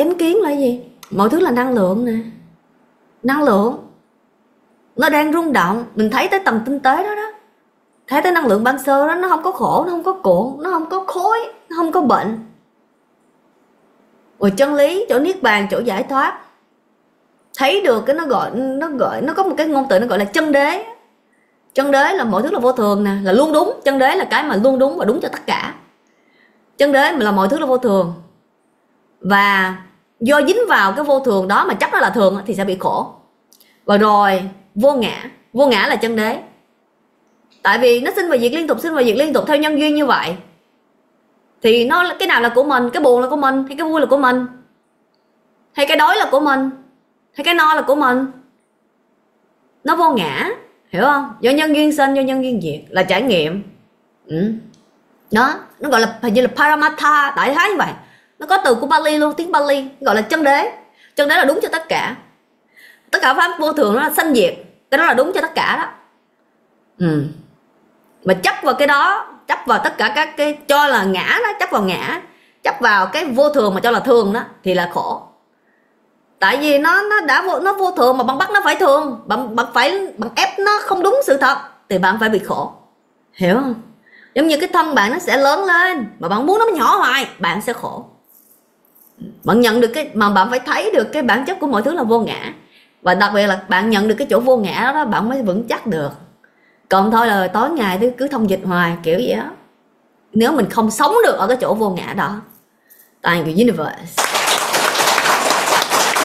Chánh kiến là gì? Mọi thứ là năng lượng nè. Năng lượng nó đang rung động, mình thấy tới tầm tinh tế đó đó, thấy tới năng lượng ban sơ đó, nó không có khổ, nó không có cuộn, nó không có khối, nó không có bệnh. Rồi chân lý, chỗ niết bàn, chỗ giải thoát, thấy được cái nó có một cái ngôn từ nó gọi là chân đế. Chân đế là mọi thứ là vô thường nè, là luôn đúng. Chân đế là cái mà luôn đúng và đúng cho tất cả. Chân đế là mọi thứ là vô thường, và do dính vào cái vô thường đó mà chấp nó là thường thì sẽ bị khổ. Và rồi vô ngã là chân đế, tại vì nó sinh và diệt liên tục, sinh và diệt liên tục theo nhân duyên như vậy, thì nó cái nào là của mình, cái buồn là của mình, hay cái vui là của mình, hay cái đói là của mình, hay cái no là của mình. Nó vô ngã, hiểu không? Do nhân duyên sinh, do nhân duyên diệt, là trải nghiệm. Đó, nó gọi là hình như là Paramatha, đại khái như vậy. Nó có từ của Bali luôn, tiếng Bali, gọi là chân đế. Chân đế là đúng cho tất cả. Tất cả pháp vô thường nó là sanh diệt, cái đó là đúng cho tất cả đó. Mà chấp vào cái đó, chấp vào tất cả các cái cho là ngã đó, chấp vào ngã, chấp vào cái vô thường mà cho là thường đó thì là khổ. Tại vì nó vô thường mà bạn bắt nó phải thường, bạn ép nó không đúng sự thật thì bạn phải bị khổ, hiểu không? Giống như cái thân bạn nó sẽ lớn lên mà bạn muốn nó nhỏ hoài, bạn sẽ khổ. Bạn nhận được cái mà bạn phải thấy được cái bản chất của mọi thứ là vô ngã, và đặc biệt là bạn nhận được cái chỗ vô ngã đó bạn mới vững chắc được. Còn thôi là tối ngày cứ thông dịch hoài kiểu vậy đó, nếu mình không sống được ở cái chỗ vô ngã đó. Thank you universe.